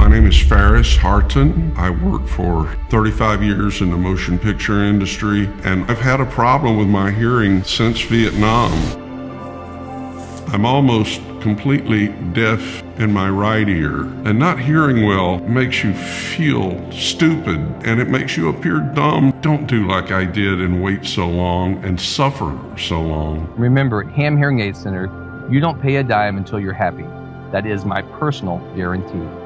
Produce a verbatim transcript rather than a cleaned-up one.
name is Ferris Harton. I worked for thirty-five years in the motion picture industry, and I've had a problem with my hearing since Vietnam. I'm almost completely deaf in my right ear, and not hearing well makes you feel stupid, and it makes you appear dumb. Don't do like I did and wait so long and suffer so long. Remember, at Hamm Hearing Aid Center, you don't pay a dime until you're happy. That is my personal guarantee.